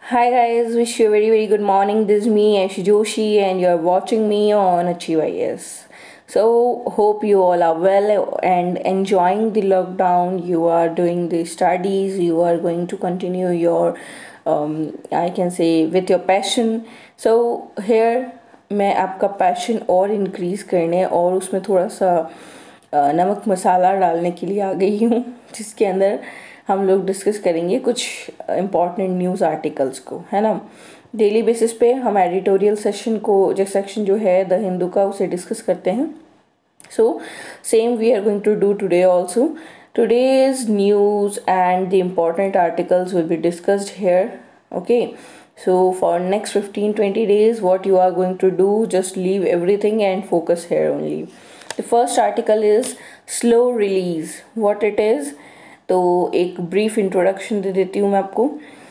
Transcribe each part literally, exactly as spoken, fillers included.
Hi guys, wish you a very very good morning. This is me Aishi Joshi and you're watching me on Achieve I A S. So hope you all are well and enjoying the lockdown. You are doing the studies. You are going to continue your, um, I can say with your passion. So here मैं आपका passion और increase करने और उसमें थोड़ा सा अ, नमक मसाला डालने के लिए आ गई हूँ जिसके अंदर हम लोग डिस्कस करेंगे कुछ इम्पॉर्टेंट न्यूज़ आर्टिकल्स को, है ना। डेली बेसिस पे हम एडिटोरियल सेशन को जो सेक्शन जो है द हिंदू का उसे डिस्कस करते हैं. So same we are going to do today also. Today's news and the important articles will be discussed here. Okay. So for next fifteen to twenty days what you are going to do, just leave everything and focus here only. The first article is slow release. What it is? तो एक brief introduction दे देती हूँ मैं आपको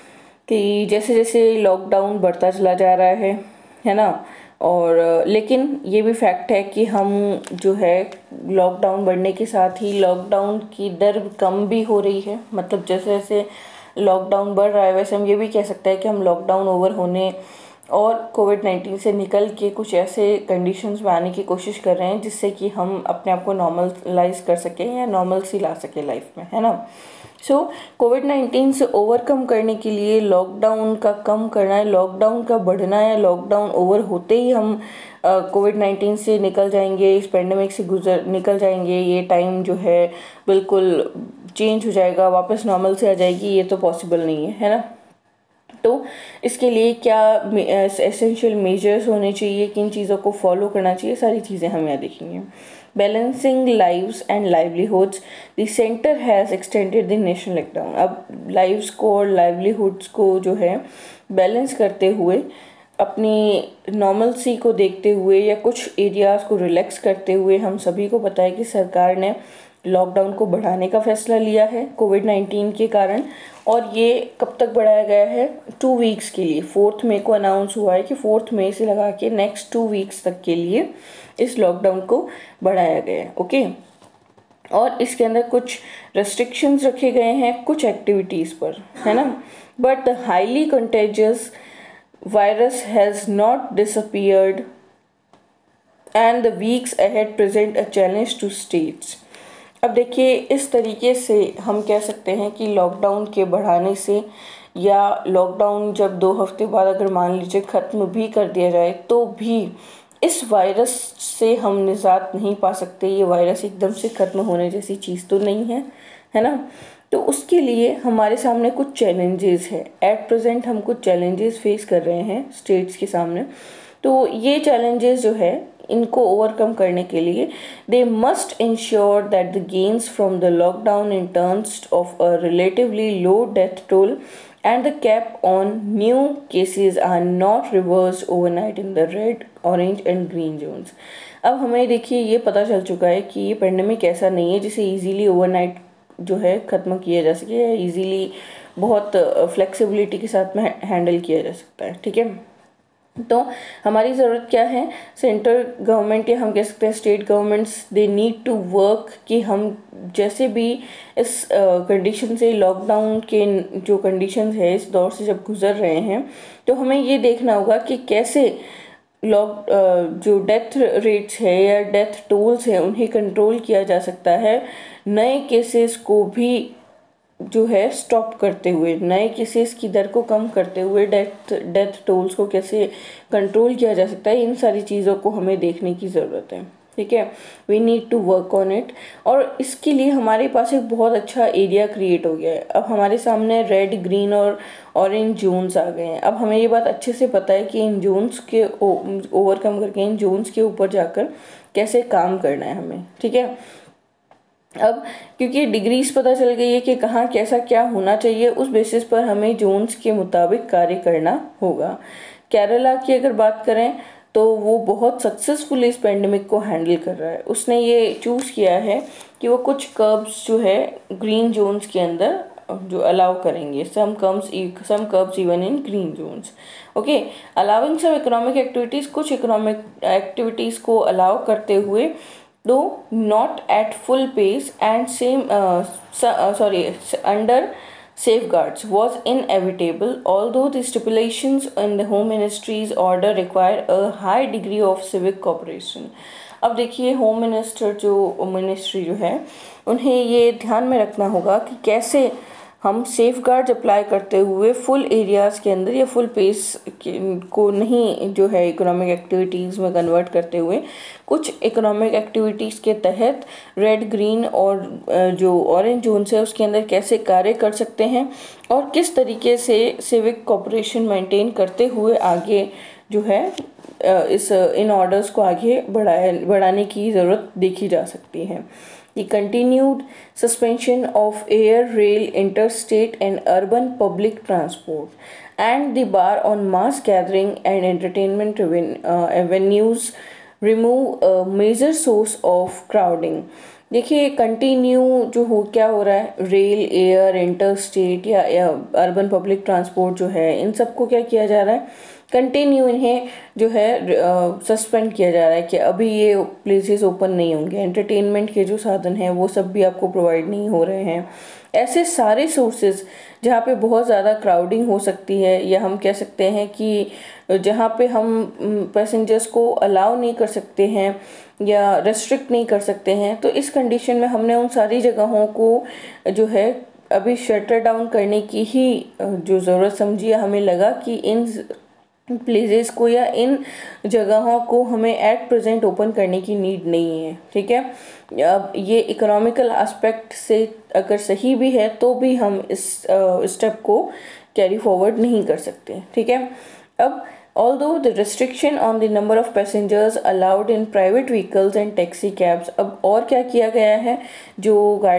कि जैसे जैसे lockdown बढ़ता चला जा रहा है है ना. और लेकिन ये भी फैक्ट है कि हम जो है लॉकडाउन बढ़ने के साथ ही लॉकडाउन की दर कम भी हो रही है. मतलब जैसे जैसे लॉकडाउन बढ़ रहा है वैसे हम ये भी कह सकते हैं कि हम लॉकडाउन ओवर होने और कोविड नाइन्टीन से निकल के कुछ ऐसे कंडीशंस में आने की कोशिश कर रहे हैं जिससे कि हम अपने आप को नॉर्मलाइज कर सकें या नॉर्मल सी ला सकें लाइफ में, है ना. सो कोविड नाइन्टीन से ओवरकम करने के लिए लॉकडाउन का कम करना है, लॉकडाउन का बढ़ना है, लॉकडाउन ओवर होते ही हम कोविड नाइन्टीन से निकल जाएंगे, इस पेंडेमिक से गुजर निकल जाएंगे, ये टाइम जो है बिल्कुल चेंज हो जाएगा, वापस नॉर्मल से आ जाएगी, ये तो पॉसिबल नहीं है, है ना. तो इसके लिए क्या एसेंशियल मेजर्स होने चाहिए, किन चीज़ों को फॉलो करना चाहिए, सारी चीज़ें हम यहाँ देखेंगे. Balancing lives and livelihoods, the centre has extended the national lockdown. अब लाइव्स को और लाइवलीहुड्स को जो है बैलेंस करते हुए, अपनी नॉर्मलसी को देखते हुए या कुछ एरियाज़ को रिलैक्स करते हुए हम सभी को पता है कि सरकार ने लॉकडाउन को बढ़ाने का फैसला लिया है कोविड नाइन्टीन के कारण. और ये कब तक बढ़ाया गया है? टू वीक्स के लिए. फोर्थ मई को अनाउंस हुआ है कि फोर्थ मई से लगा के नेक्स्ट टू वीक्स तक के लिए इस लॉकडाउन को बढ़ाया गया है. ओके. और इसके अंदर कुछ रेस्ट्रिक्शंस रखे गए हैं कुछ एक्टिविटीज़ पर, है ना. But the highly contagious virus has not disappeared and the weeks ahead present a challenge to states. अब देखिए, इस तरीके से हम कह सकते हैं कि लॉकडाउन के बढ़ाने से या लॉकडाउन जब दो हफ्ते बाद अगर मान लीजिए ख़त्म भी कर दिया जाए तो भी इस वायरस से हम निजात नहीं पा सकते. ये वायरस एकदम से ख़त्म होने जैसी चीज़ तो नहीं है, है ना. तो उसके लिए हमारे सामने कुछ चैलेंजेस है. एट प्रेजेंट हम कुछ चैलेंजेस फेस कर रहे हैं स्टेट्स के सामने. तो ये चैलेंजेस जो है इनको ओवरकम करने के लिए they must ensure that the gains from the lockdown in terms of a relatively low death toll and the cap on new cases are not reversed overnight in the red, orange and green zones. अब हमें देखिए ये पता चल चुका है कि ये पेंडेमिक ऐसा नहीं है जिसे इजीली ओवरनाइट जो है ख़त्म किया जा सके या इजीली बहुत फ्लेक्सिबिलिटी के साथ में हैंडल किया जा सकता है. ठीक है. तो हमारी ज़रूरत क्या है? सेंट्रल गवर्नमेंट या हम कह सकते हैं state governments they need to work कि हम जैसे भी इस कंडीशन uh, से लॉकडाउन के जो कंडीशंस है इस दौर से जब गुजर रहे हैं तो हमें ये देखना होगा कि कैसे लॉक uh, जो डेथ रेट्स है या डेथ टोल्स है उन्हें कंट्रोल किया जा सकता है. नए केसेस को भी जो है स्टॉप करते हुए, नए केसेस की दर को कम करते हुए डेथ डेथ टोल्स को कैसे कंट्रोल किया जा सकता है, इन सारी चीज़ों को हमें देखने की ज़रूरत है. ठीक है. We need to work on it. और इसके लिए हमारे पास एक बहुत अच्छा एरिया क्रिएट हो गया है. अब हमारे सामने रेड, ग्रीन और ऑरेंज जोन्स आ गए हैं. अब हमें ये बात अच्छे से पता है कि इन जोन्स के ओवरकम करके इन जोन्स के ऊपर जाकर कैसे काम करना है हमें. ठीक है. अब क्योंकि डिग्रीज पता चल गई है कि कहाँ कैसा क्या होना चाहिए, उस बेसिस पर हमें जोन्स के मुताबिक कार्य करना होगा. केरला की अगर बात करें तो वो बहुत सक्सेसफुली इस पेंडेमिक को हैंडल कर रहा है. उसने ये चूज़ किया है कि वो कुछ कर्ब्स जो है ग्रीन जोन्स के अंदर जो अलाउ करेंगे. Some comes some curbs even in green zones. Okay. Allowing some economic activities, कुछ इकोनॉमिक एक्टिविटीज़ को अलाउ करते हुए though not at full pace and same uh, uh, sorry under safeguards was inevitable, although the stipulations in the Home Ministry's order require a high degree of civic cooperation. अब देखिए home minister जो ministry जो है उन्हें ये ध्यान में रखना होगा कि कैसे हम सेफ गार्ड्स अप्लाई करते हुए फुल एरियाज़ के अंदर या फुल पेस को नहीं जो है इकोनॉमिक एक्टिविटीज़ में कन्वर्ट करते हुए कुछ इकोनॉमिक एक्टिविटीज़ के तहत रेड ग्रीन और जो ऑरेंज जोन्स है उसके अंदर कैसे कार्य कर सकते हैं और किस तरीके से सिविक कोऑपरेशन मेंटेन करते हुए आगे जो है इस इन ऑर्डर्स को आगे बढ़ाया बढ़ाने की ज़रूरत देखी जा सकती है. The continued suspension of air, rail, interstate and urban public transport and the bar on mass gathering and entertainment uh, venues remove a major source of crowding. देखिए कंटिन्यू जो हो क्या हो रहा है, रेल, एयर, इंटरस्टेट या, या urban public transport जो है इन सबको क्या किया जा रहा है, कंटिन्यू इन्हें जो है सस्पेंड किया जा रहा है कि अभी ये प्लेसेस ओपन नहीं होंगे. एंटरटेनमेंट के जो साधन हैं वो सब भी आपको प्रोवाइड नहीं हो रहे हैं. ऐसे सारे सोर्सेज जहाँ पे बहुत ज़्यादा क्राउडिंग हो सकती है या हम कह सकते हैं कि जहाँ पे हम पैसेंजर्स को अलाउ नहीं कर सकते हैं या रेस्ट्रिक्ट नहीं कर सकते हैं, तो इस कंडीशन में हमने उन सारी जगहों को जो है अभी शटर डाउन करने की ही जो ज़रूरत समझी है. हमें लगा कि इन प्लेसेस को या इन जगहों को हमें एट प्रेजेंट ओपन करने की नीड नहीं है. ठीक है, अब ये इकोनॉमिकल एस्पेक्ट से अगर सही भी है तो भी हम इस स्टेप को कैरी फॉरवर्ड नहीं कर सकते. ठीक है, अब although the restriction on the number of passengers allowed in private vehicles and taxi cabs, अब और क्या किया गया है, जो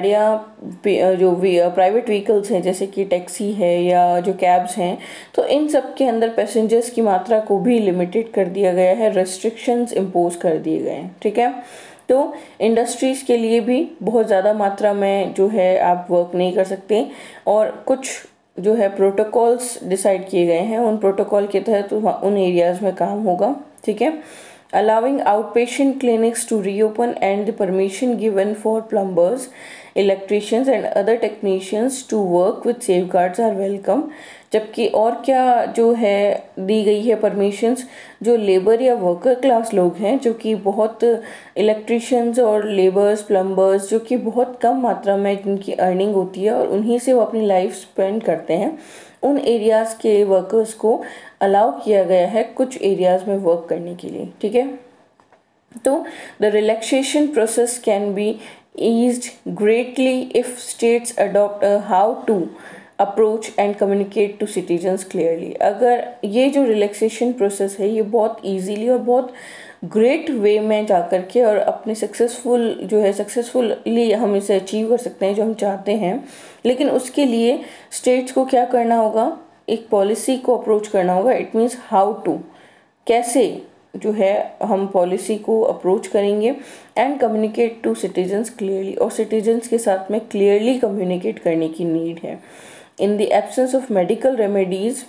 गाड़ियाँ जो प्राइवेट व्हीकल्स हैं जैसे कि टैक्सी है या जो कैब्स हैं, तो इन सब के अंदर पैसेंजर्स की मात्रा को भी लिमिटेड कर दिया गया है, रेस्ट्रिक्शंस इम्पोज कर दिए गए हैं. ठीक है, तो इंडस्ट्रीज़ के लिए भी बहुत ज़्यादा मात्रा में जो है आप वर्क नहीं कर सकते और कुछ जो है प्रोटोकॉल्स डिसाइड किए गए हैं, उन प्रोटोकॉल के तहत उन एरियाज़ में काम होगा. ठीक है, allowing out patient clinics to reopen and the permission given for plumbers, electricians and other technicians to work with safeguards are welcome. जबकि और क्या जो है दी गई है परमिशंस, जो लेबर या वर्कर क्लास लोग हैं जो कि बहुत इलेक्ट्रिशियंस और लेबर्स, प्लम्बर्स जो कि बहुत कम मात्रा में जिनकी अर्निंग होती है और उन्हीं से वो अपनी लाइफ स्पेंड करते हैं, उन एरियाज़ के वर्कर्स को अलाउ किया गया है कुछ एरियाज़ में वर्क करने के लिए. ठीक है, तो the relaxation process can be eased greatly if states adopt a how to approach and communicate to citizens clearly. अगर ये जो रिलैक्सेशन प्रोसेस है ये बहुत इजीली और बहुत ग्रेट वे में जा कर के और अपने सक्सेसफुल जो है सक्सेसफुली हम इसे अचीव कर सकते हैं जो हम चाहते हैं. लेकिन उसके लिए स्टेट्स को क्या करना होगा, एक पॉलिसी को अप्रोच करना होगा. इट मीन्स हाउ टू, कैसे जो है हम पॉलिसी को अप्रोच करेंगे and communicate to citizens clearly, और सिटीजन्स के साथ में क्लियरली कम्युनिकेट करने की नीड है. In the absence of medical remedies,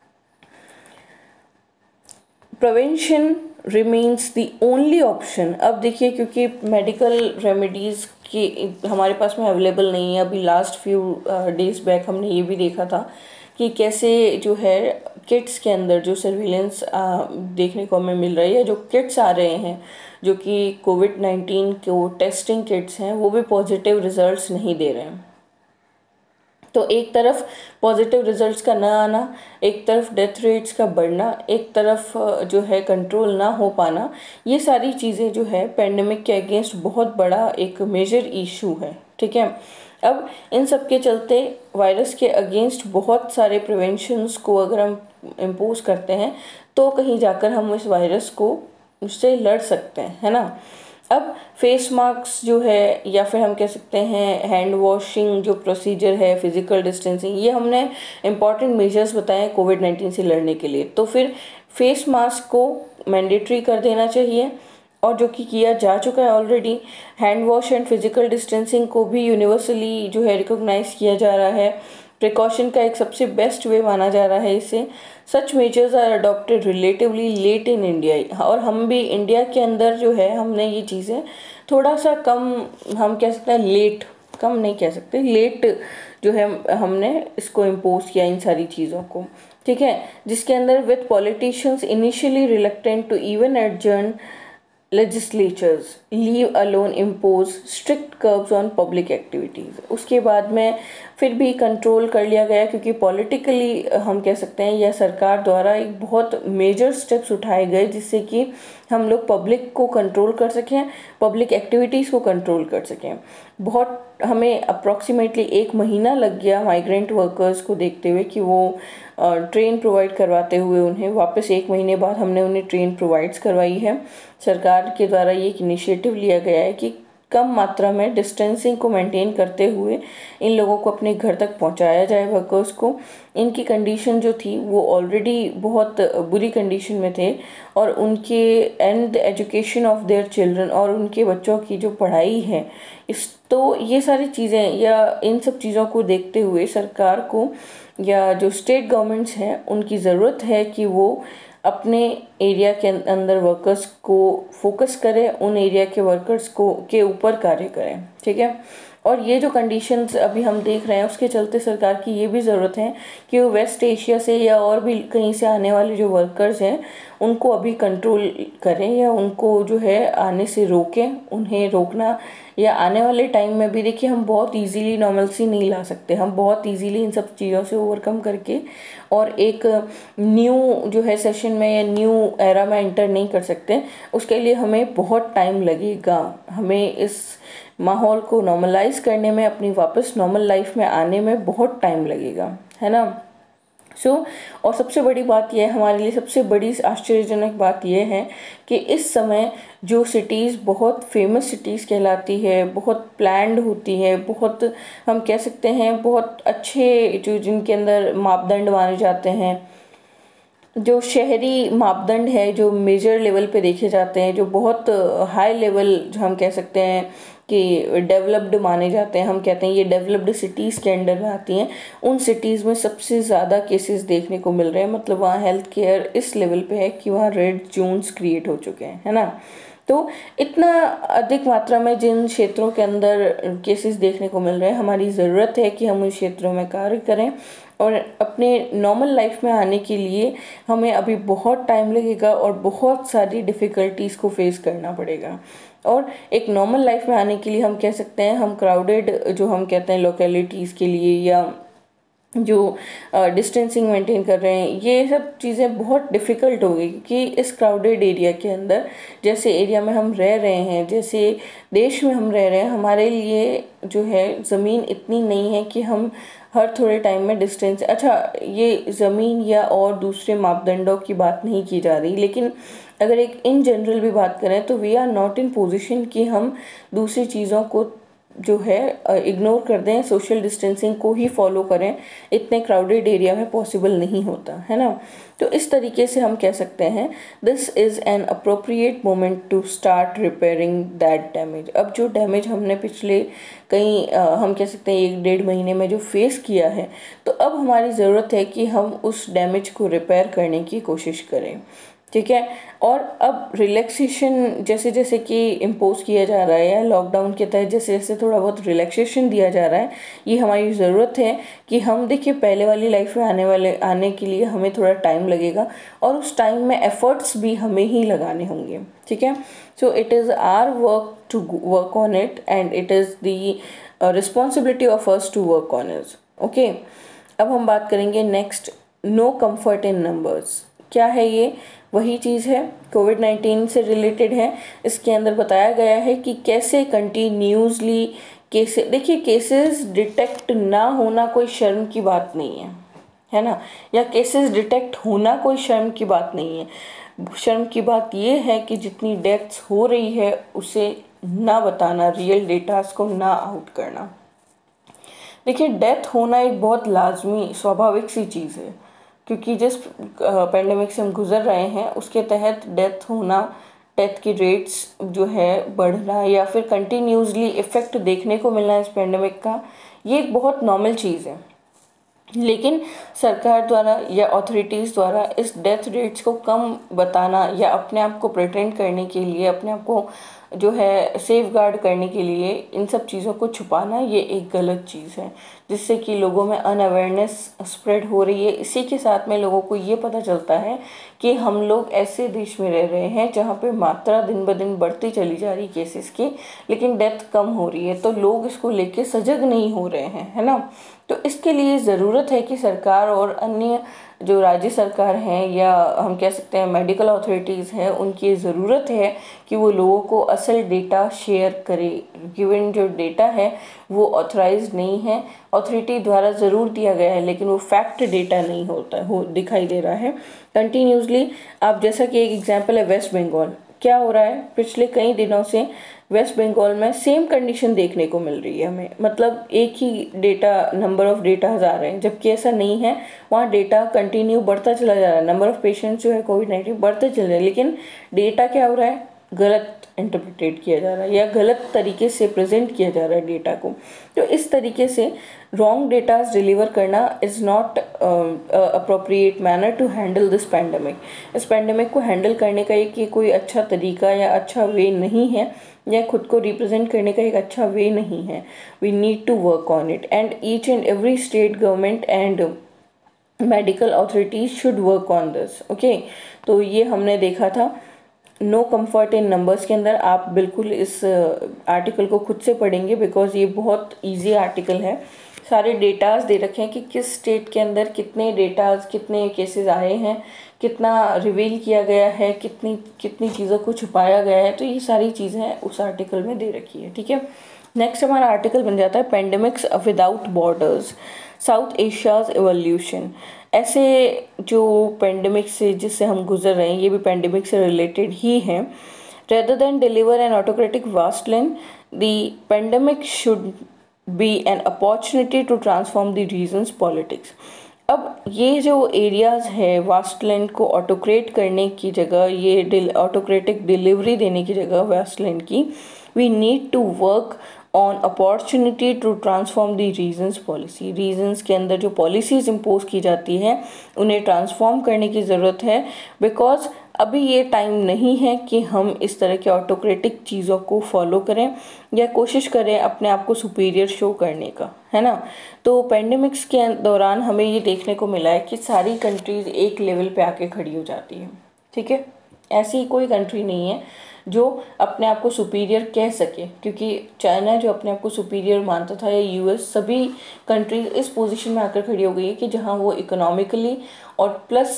prevention remains the only option. अब देखिए क्योंकि मेडिकल रेमेडीज़ की हमारे पास में अवेलेबल नहीं है, अभी लास्ट फ्यू डेज बैक हमने ये भी देखा था कि कैसे जो है किट्स के अंदर जो सर्विलेंस देखने को हमें मिल रही है, जो किट्स आ रहे हैं जो कि कोविड नाइन्टीन के टेस्टिंग किट्स हैं वो भी पॉजिटिव रिजल्ट्स नहीं दे रहे हैं. तो एक तरफ पॉजिटिव रिजल्ट्स का ना आना, एक तरफ डेथ रेट्स का बढ़ना, एक तरफ जो है कंट्रोल ना हो पाना, ये सारी चीज़ें जो है पेंडेमिक के अगेंस्ट बहुत बड़ा एक मेजर इशू है. ठीक है, अब इन सब के चलते वायरस के अगेंस्ट बहुत सारे प्रिवेंशंस को अगर हम इम्पोज करते हैं तो कहीं जाकर हम इस वायरस को उससे लड़ सकते हैं, है ना. अब फेस मास्क जो है या फिर हम कह सकते हैं हैंड वॉशिंग जो प्रोसीजर है, फिजिकल डिस्टेंसिंग, ये हमने इम्पॉर्टेंट मेजर्स बताए कोविड नाइन्टीन से लड़ने के लिए. तो फिर फेस मास्क को मैंडेटरी कर देना चाहिए और जो कि किया जा चुका है already. Hand wash and physical distancing को भी यूनिवर्सली जो है रिकॉग्नाइज किया जा रहा है, प्रिकॉशन का एक सबसे बेस्ट वे माना जा रहा है इसे. Such measures are adopted relatively late in India, और हम भी इंडिया के अंदर जो है हमने ये चीज़ें थोड़ा सा कम हम कह सकते हैं लेट कम नहीं कह सकते, लेट जो है हमने इसको इम्पोज किया इन सारी चीज़ों को, ठीक है, जिसके अंदर with politicians initially reluctant to even adjourn legislatures leave alone impose strict curbs on public activities। उसके बाद में फिर भी कंट्रोल कर लिया गया, क्योंकि पॉलिटिकली हम कह सकते हैं या सरकार द्वारा एक बहुत मेजर स्टेप्स उठाए गए जिससे कि हम लोग पब्लिक को कंट्रोल कर सकें, पब्लिक एक्टिविटीज़ को कंट्रोल कर सकें। बहुत हमें अप्रॉक्सीमेटली एक महीना लग गया माइग्रेंट वर्कर्स को देखते हुए कि वो ट्रेन प्रोवाइड करवाते हुए, उन्हें वापस एक महीने बाद हमने उन्हें ट्रेन प्रोवाइड्स करवाई है। सरकार के द्वारा ये एक इनिशिएटिव लिया गया है कि कम मात्रा में डिस्टेंसिंग को मेंटेन करते हुए इन लोगों को अपने घर तक पहुंचाया जाए वर्कर्स को। इनकी कंडीशन जो थी वो ऑलरेडी बहुत बुरी कंडीशन में थे, और उनके and the education of their children, और उनके बच्चों की जो पढ़ाई है इस, तो ये सारी चीज़ें या इन सब चीज़ों को देखते हुए सरकार को या जो स्टेट गवर्नमेंट्स हैं उनकी ज़रूरत है कि वो अपने एरिया के अंदर वर्कर्स को फोकस करें, उन एरिया के वर्कर्स को के ऊपर कार्य करें, ठीक है। और ये जो कंडीशंस अभी हम देख रहे हैं उसके चलते सरकार की ये भी ज़रूरत है कि वो वेस्ट एशिया से या और भी कहीं से आने वाले जो वर्कर्स हैं उनको अभी कंट्रोल करें या उनको जो है आने से रोकें। उन्हें रोकना या आने वाले टाइम में भी, देखिए हम बहुत इजीली नॉर्मलसी नहीं ला सकते, हम बहुत इजीली इन सब चीज़ों से ओवरकम करके और एक न्यू जो है सेशन में या न्यू एरा में एंटर नहीं कर सकते। उसके लिए हमें बहुत टाइम लगेगा, हमें इस माहौल को नॉर्मलाइज करने में, अपनी वापस नॉर्मल लाइफ में आने में बहुत टाइम लगेगा, है ना। सो so, और सबसे बड़ी बात यह है, हमारे लिए सबसे बड़ी आश्चर्यजनक बात यह है कि इस समय जो सिटीज़ बहुत फेमस सिटीज़ कहलाती है, बहुत प्लान्ड होती है, बहुत हम कह सकते हैं बहुत अच्छे जो जिनके अंदर मापदंड माने जाते हैं, जो शहरी मापदंड है जो मेजर लेवल पे देखे जाते हैं, जो बहुत हाई लेवल जो हम कह सकते हैं कि डेवलप्ड माने जाते हैं, हम कहते हैं ये डेवलप्ड सिटीज़ के अंडर में आती हैं, उन सिटीज़ में सबसे ज़्यादा केसेस देखने को मिल रहे हैं। मतलब वहाँ हेल्थ केयर इस लेवल पे है कि वहाँ रेड जोन्स क्रिएट हो चुके हैं, है ना। तो इतना अधिक मात्रा में जिन क्षेत्रों के अंदर केसेस देखने को मिल रहे हैं, हमारी ज़रूरत है कि हम उन क्षेत्रों में कार्य करें, और अपने नॉर्मल लाइफ में आने के लिए हमें अभी बहुत टाइम लगेगा और बहुत सारी डिफ़िकल्टीज़ को फेस करना पड़ेगा। और एक नॉर्मल लाइफ में आने के लिए हम कह सकते हैं हम क्राउडेड जो हम कहते हैं लोकेलिटीज़ के लिए या जो डिस्टेंसिंग मेंटेन कर रहे हैं, ये सब चीज़ें बहुत डिफ़िकल्ट हो गई, क्योंकि इस क्राउडेड एरिया के अंदर जैसे एरिया में हम रह रहे हैं, जैसे देश में हम रह रहे हैं, हमारे लिए जो है ज़मीन इतनी नहीं है कि हम हर थोड़े टाइम में डिस्टेंस, अच्छा ये ज़मीन या और दूसरे मापदंडों की बात नहीं की जा रही, लेकिन अगर एक इन जनरल भी बात करें तो we are not in position कि हम दूसरी चीज़ों को जो है इग्नोर कर दें, सोशल डिस्टेंसिंग को ही फॉलो करें, इतने क्राउडेड एरिया में पॉसिबल नहीं होता, है ना। तो इस तरीके से हम कह सकते हैं this is an appropriate moment to start repairing that damage. अब जो डैमेज हमने पिछले कई हम कह सकते हैं एक डेढ़ महीने में जो फेस किया है, तो अब हमारी ज़रूरत है कि हम उस डैमेज को रिपेयर करने की कोशिश करें, ठीक है। और अब रिलैक्सेशन जैसे जैसे कि इम्पोज किया जा रहा है या लॉकडाउन के तहत जैसे जैसे थोड़ा बहुत रिलैक्सेशन दिया जा रहा है, ये हमारी ज़रूरत है कि हम देखिए पहले वाली लाइफ में आने वाले आने के लिए हमें थोड़ा टाइम लगेगा और उस टाइम में एफर्ट्स भी हमें ही लगाने होंगे, ठीक है। So it is our work to work on it and it is the responsibility of us to work on it, okay. अब हम बात करेंगे next, no comfort in numbers. क्या है ये? वही चीज़ है, कोविड नाइन्टीन से रिलेटेड है। इसके अंदर बताया गया है कि कैसे कंटिन्यूसली केसेस, देखिए केसेस डिटेक्ट ना होना कोई शर्म की बात नहीं है, है ना, या केसेस डिटेक्ट होना कोई शर्म की बात नहीं है। शर्म की बात ये है कि जितनी डेथ्स हो रही है उसे ना बताना, रियल डेटास को ना आउट करना। देखिए डेथ होना एक बहुत लाजमी स्वाभाविक सी चीज़ है, क्योंकि जिस पेंडेमिक से हम गुजर रहे हैं उसके तहत डेथ होना, डेथ की रेट्स जो है बढ़ना या फिर कंटिन्यूसली इफ़ेक्ट देखने को मिलना इस पेंडेमिक का, ये एक बहुत नॉर्मल चीज़ है। लेकिन सरकार द्वारा या अथॉरिटीज़ द्वारा इस डेथ रेट्स को कम बताना या अपने आप को प्रिटेंड करने के लिए, अपने आप को जो है सेफ गार्ड करने के लिए इन सब चीज़ों को छुपाना ये एक गलत चीज़ है, जिससे कि लोगों में अनअवेयरनेस स्प्रेड हो रही है। इसी के साथ में लोगों को ये पता चलता है कि हम लोग ऐसे देश में रह रहे हैं जहाँ पे मात्रा दिन ब दिन बढ़ती चली जा रही केसेस की, लेकिन डेथ कम हो रही है, तो लोग इसको लेके सजग नहीं हो रहे हैं, है ना। तो इसके लिए ज़रूरत है कि सरकार और अन्य जो राज्य सरकार हैं या हम कह सकते हैं मेडिकल अथॉरिटीज़ हैं, उनकी ज़रूरत है कि वो लोगों को असल डेटा शेयर करे। गिवन जो डेटा है वो ऑथराइज्ड नहीं है, अथॉरिटी द्वारा ज़रूर दिया गया है लेकिन वो फैक्ट डेटा नहीं होता हो दिखाई दे रहा है कंटिन्यूसली। आप जैसा कि एक एग्जांपल है वेस्ट बंगाल, क्या हो रहा है पिछले कई दिनों से वेस्ट बंगाल में सेम कंडीशन देखने को मिल रही है हमें, मतलब एक ही डेटा नंबर ऑफ डेटा आ रहे हैं, जबकि ऐसा नहीं है। वहाँ डेटा कंटिन्यू बढ़ता चला जा रहा है, नंबर ऑफ पेशेंट्स जो है कोविड नाइन्टीन बढ़ते चल रहे हैं, लेकिन डेटा क्या हो रहा है, गलत इंटरप्रिटेट किया जा रहा है या गलत तरीके से प्रेजेंट किया जा रहा है डेटा को। तो इस तरीके से रॉन्ग डेटा डिलीवर करना is not appropriate manner to handle this pandemic. इस पैंडमिक को हैंडल करने का एक कोई अच्छा तरीका या अच्छा वे नहीं है, या खुद को रिप्रेजेंट करने का एक अच्छा वे नहीं है। We need to work on it and each and every state government and medical authorities should work on this. Okay, तो ये हमने देखा था नो कम्फर्ट इन नंबर्स के अंदर। आप बिल्कुल इस आर्टिकल को खुद से पढ़ेंगे बिकॉज ये बहुत इजी आर्टिकल है। सारे डेटाज दे रखे हैं कि किस स्टेट के अंदर कितने डेटाज कितने केसेस आए हैं, कितना रिवील किया गया है, कितनी कितनी चीज़ों को छुपाया गया है, तो ये सारी चीज़ें उस आर्टिकल में दे रखी है। ठीक है, नेक्स्ट हमारा आर्टिकल बन जाता है pandemics without borders, South Asia's evolution. ऐसे जो पेंडेमिक से जिससे हम गुजर रहे हैं ये भी पेंडेमिक से रिलेटेड ही है। Rather than deliver an autocratic wasteland, the pandemic should be an opportunity to transform the region's politics. अब ये जो एरियाज़ है वास्टलैंड को ऑटोक्रेट करने की जगह, ये ऑटोक्रेटिक डिलीवरी देने की जगह वास्टलैंड की, we need to work on opportunity to transform the region's policy. Region's के अंदर जो पॉलिसीज़ इम्पोज की जाती हैं उन्हें ट्रांसफॉर्म करने की ज़रूरत है, बिकॉज अभी ये टाइम नहीं है कि हम इस तरह के ऑटोक्रेटिक चीज़ों को फॉलो करें या कोशिश करें अपने आप को सुपीरियर शो करने का, है ना। तो पेंडेमिक्स के दौरान हमें ये देखने को मिला है कि सारी कंट्रीज़ एक लेवल पे आके खड़ी हो जाती है। ठीक है, ऐसी कोई कंट्री नहीं है जो अपने आप को सुपीरियर कह सके, क्योंकि चाइना जो अपने आप को सुपीरियर मानता था या यूएस, सभी कंट्रीज इस पोजीशन में आकर खड़ी हो गई है कि जहां वो इकोनॉमिकली और प्लस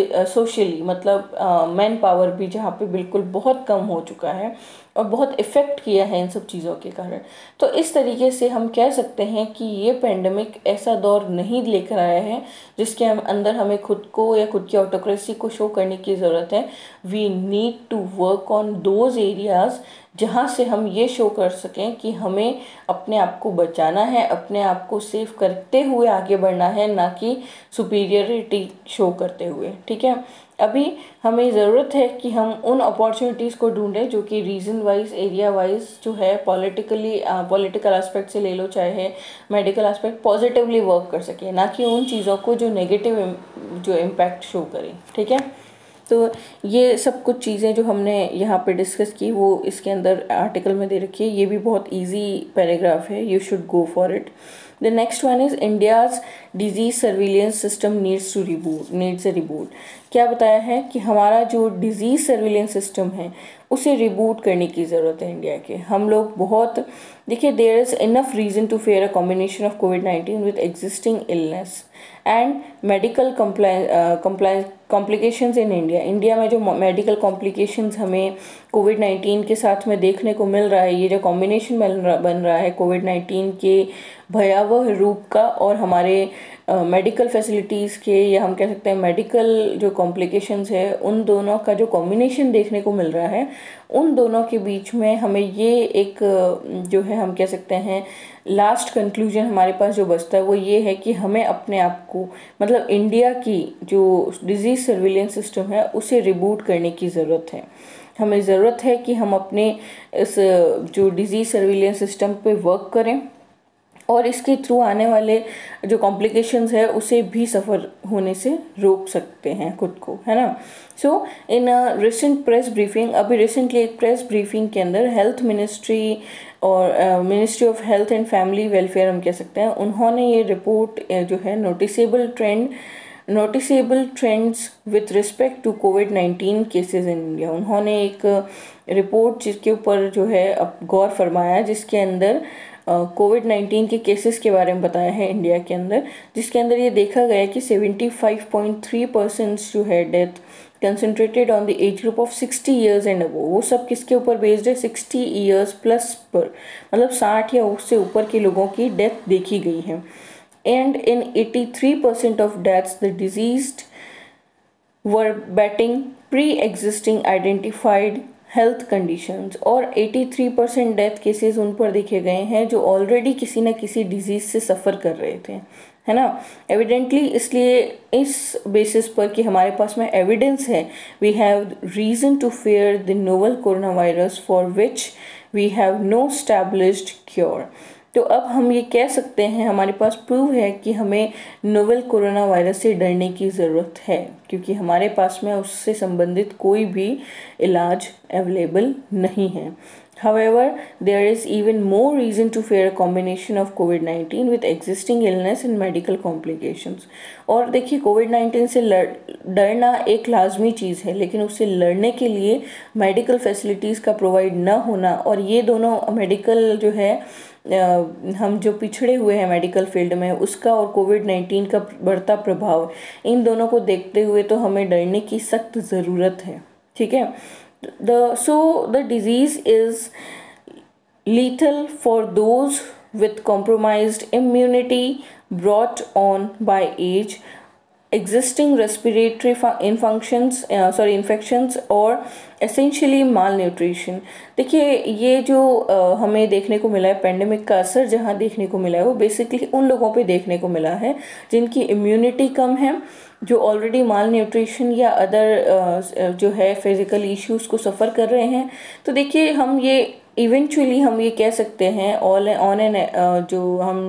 सोशली, मतलब मैन पावर भी जहाँ पे बिल्कुल बहुत कम हो चुका है और बहुत इफ़ेक्ट किया है इन सब चीज़ों के कारण। तो इस तरीके से हम कह सकते हैं कि ये पेंडेमिक ऐसा दौर नहीं लेकर आया है जिसके हम अंदर हमें खुद को या खुद की ऑटोक्रेसी को शो करने की ज़रूरत है। We need to work on those areas जहाँ से हम ये शो कर सकें कि हमें अपने आप को बचाना है, अपने आप को सेव करते हुए आगे बढ़ना है, ना कि सुपीरियरिटी शो करते हुए। ठीक है, अभी हमें ज़रूरत है कि हम उन अपॉर्चुनिटीज़ को ढूंढें जो कि रीजन वाइज, एरिया वाइज जो है, पॉलिटिकली पॉलिटिकल एस्पेक्ट से ले लो चाहे मेडिकल एस्पेक्ट, पॉजिटिवली वर्क कर सके, ना कि उन चीज़ों को जो नेगेटिव जो इम्पैक्ट शो करें। ठीक है, तो ये सब कुछ चीज़ें जो हमने यहाँ पे डिस्कस की वो इसके अंदर आर्टिकल में दे रखी है। ये भी बहुत इजी पैराग्राफ है, you should go for it. The next one is India's disease surveillance system needs to reboot needs a reboot. क्या बताया है कि हमारा जो डिजीज सर्विलेंस सिस्टम है उसे रिबूट करने की ज़रूरत है इंडिया के। हम लोग बहुत, देखिए, there is enough reason to fear a combination of covid nineteen with existing illness and medical compliance complications in India. India में जो मेडिकल कॉम्प्लिकेशंस हमें कोविड नाइन्टीन के साथ में देखने को मिल रहा है, ये जो कॉम्बिनेशन बन रहा है कोविड नाइन्टीन के भयावह रूप का और हमारे मेडिकल uh, फैसिलिटीज़ के, या हम कह सकते हैं मेडिकल जो कॉम्प्लिकेशंस है, उन दोनों का जो कॉम्बिनेशन देखने को मिल रहा है, उन दोनों के बीच में हमें ये एक जो है हम कह सकते हैं लास्ट कंक्लूजन हमारे पास जो बचता है वो ये है कि हमें अपने आप को, मतलब इंडिया की जो डिजीज़ सर्विलेंस सिस्टम है उसे रिबूट करने की ज़रूरत है। हमें ज़रूरत है कि हम अपने इस जो डिजीज़ सर्विलेंस सिस्टम पे वर्क करें और इसके थ्रू आने वाले जो कॉम्प्लिकेशंस है उसे भी सफ़र होने से रोक सकते हैं खुद को, है ना। So in recent press briefing, अभी रिसेंटली एक प्रेस ब्रीफिंग के अंदर हेल्थ मिनिस्ट्री और ministry of health and family welfare हम कह सकते हैं, उन्होंने ये रिपोर्ट जो है noticeable trend noticeable trends with respect to covid nineteen cases in India, उन्होंने एक रिपोर्ट जिसके ऊपर जो है अब गौर फरमाया, जिसके अंदर कोविड नाइन्टीन के केसेस के बारे में बताया है इंडिया के अंदर, जिसके अंदर ये देखा गया कि seventy five point three percent जो है death concentrated on the age group of sixty years and above. वो सब किसके ऊपर बेस्ड है? सिक्सटी ईयर्स प्लस पर, मतलब साठ या उससे ऊपर के लोगों की डेथ देखी गई है। And in eighty three percent of deaths the deceased were battling pre existing identified health conditions, और तिरासी परसेंट डेथ केसेस उन पर देखे गए हैं जो ऑलरेडी किसी न किसी डिजीज़ से सफ़र कर रहे थे, है ना। एविडेंटली इसलिए इस बेसिस पर कि हमारे पास में एविडेंस है, we have reason to fear the novel corona virus for which we have no established cure. तो अब हम ये कह सकते हैं, हमारे पास प्रूव है कि हमें नोवेल कोरोना वायरस से डरने की ज़रूरत है, क्योंकि हमारे पास में उससे संबंधित कोई भी इलाज अवेलेबल नहीं है। However, there is even more reason to fear a combination of covid nineteen with existing illness and medical complications। और देखिए, कोविड नाइन्टीन से डरना एक लाजमी चीज़ है, लेकिन उससे लड़ने के लिए मेडिकल फैसिलिटीज़ का प्रोवाइड ना होना, और ये दोनों मेडिकल जो है हम जो पिछड़े हुए हैं मेडिकल फील्ड में, उसका और कोविड नाइन्टीन का बढ़ता प्रभाव, इन दोनों को देखते हुए तो हमें डरने की सख्त ज़रूरत है, ठीक है। The so the disease is lethal for those with compromised immunity brought on by age, existing respiratory infunctions uh, sorry infections और essentially malnutrition। देखिए, ये जो uh, हमें देखने को मिला है, पेंडेमिक का असर जहाँ देखने को मिला है, वो बेसिकली उन लोगों पे देखने को मिला है जिनकी इम्यूनिटी कम है, जो ऑलरेडी माल न्यूट्रिशन या अदर जो है फिजिकल इश्यूज को सफ़र कर रहे हैं। तो देखिए, हम ये इवेंचुअली हम ये कह सकते हैं ऑल ऑन एन जो हम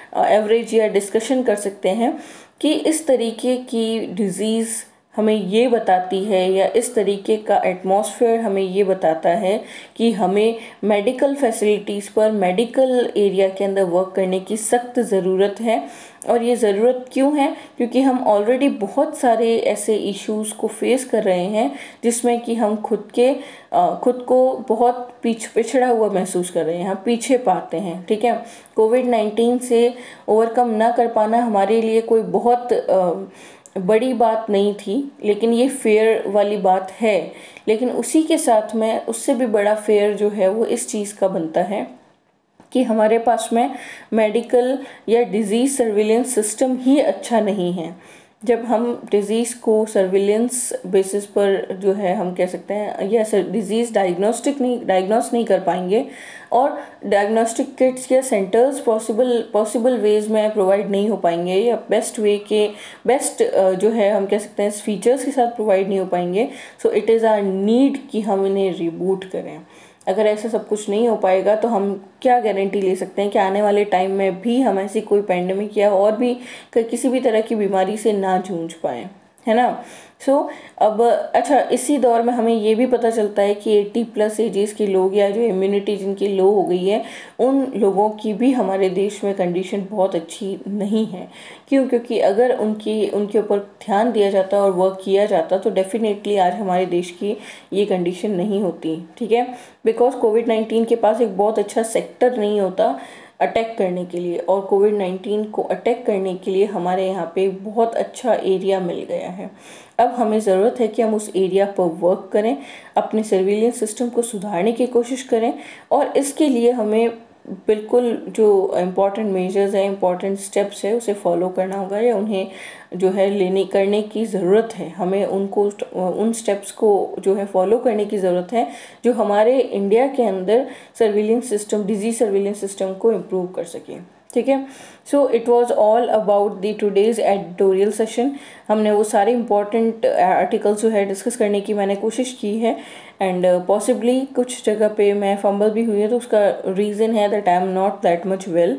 एवरेज या डिस्कशन कर सकते हैं कि इस तरीके की डिज़ीज़ हमें ये बताती है, या इस तरीके का एटमॉस्फेयर हमें ये बताता है कि हमें मेडिकल फैसिलिटीज़ पर, मेडिकल एरिया के अंदर वर्क करने की सख्त ज़रूरत है। और ये ज़रूरत क्यों है? क्योंकि हम ऑलरेडी बहुत सारे ऐसे इश्यूज़ को फेस कर रहे हैं जिसमें कि हम खुद के खुद को बहुत पीछ पिछड़ा हुआ महसूस कर रहे हैं, हम पीछे पाते हैं, ठीक है। कोविड नाइन्टीन से ओवरकम ना कर पाना हमारे लिए कोई बहुत आ, बड़ी बात नहीं थी, लेकिन ये फेयर वाली बात है। लेकिन उसी के साथ में उससे भी बड़ा फेयर जो है वो इस चीज़ का बनता है कि हमारे पास में मेडिकल या डिज़ीज़ सर्विलेंस सिस्टम ही अच्छा नहीं है। जब हम डिज़ीज़ को सर्विलेंस बेसिस पर जो है हम कह सकते हैं, या डिज़ीज़ डायग्नोस्टिक नहीं डायग्नोस नहीं कर पाएंगे, और डायग्नोस्टिक किट्स या सेंटर्स पॉसिबल पॉसिबल वेज में प्रोवाइड नहीं हो पाएंगे, या बेस्ट वे के बेस्ट जो है हम कह सकते हैं फीचर्स के साथ प्रोवाइड नहीं हो पाएंगे, so it is our need कि हम इन्हें रिबूट करें। अगर ऐसा सब कुछ नहीं हो पाएगा तो हम क्या गारंटी ले सकते हैं कि आने वाले टाइम में भी हम ऐसी कोई पैंडेमिक या और भी किसी भी तरह की बीमारी से ना जूझ पाएँ, है ना। सो so, अब अच्छा, इसी दौर में हमें ये भी पता चलता है कि अस्सी प्लस एजेस के लोग, या जो इम्यूनिटी जिनकी लो हो गई है, उन लोगों की भी हमारे देश में कंडीशन बहुत अच्छी नहीं है। क्यों? क्योंकि अगर उनकी उनके ऊपर ध्यान दिया जाता और वर्क किया जाता तो डेफिनेटली आज हमारे देश की ये कंडीशन नहीं होती, ठीक है। बिकॉज कोविड नाइन्टीन के पास एक बहुत अच्छा सेक्टर नहीं होता अटैक करने के लिए, और कोविड नाइन्टीन को अटैक करने के लिए हमारे यहाँ पे बहुत अच्छा एरिया मिल गया है। अब हमें ज़रूरत है कि हम उस एरिया पर वर्क करें, अपने सर्विलेंस सिस्टम को सुधारने की कोशिश करें, और इसके लिए हमें बिल्कुल जो इम्पॉर्टेंट मेजर्स हैं, इम्पॉर्टेंट स्टेप्स है, उसे फॉलो करना होगा, या उन्हें जो है लेने करने की ज़रूरत है। हमें उनको उन स्टेप्स को जो है फॉलो करने की ज़रूरत है जो हमारे इंडिया के अंदर surveillance system, disease surveillance system को इम्प्रूव कर सके, ठीक है। So it was all about the today's editorial session. हमने वो सारे इंपॉर्टेंट आर्टिकल्स जो है डिस्कस करने की मैंने कोशिश की है, एंड पॉसिबली कुछ जगह पे मैं फंबल भी हुई है, तो उसका रीज़न है that I am not that much well,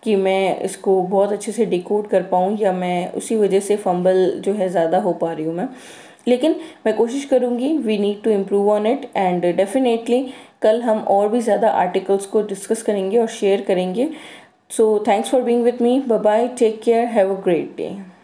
कि मैं इसको बहुत अच्छे से डिकोड कर पाऊँ, या मैं उसी वजह से फंबल जो है ज़्यादा हो पा रही हूँ मैं। लेकिन मैं कोशिश करूँगी, we need to improve on it, and definitely कल हम और भी ज़्यादा आर्टिकल्स को डिस्कस करेंगे और शेयर करेंगे। So thanks for being with me, bye bye, take care, have a great day.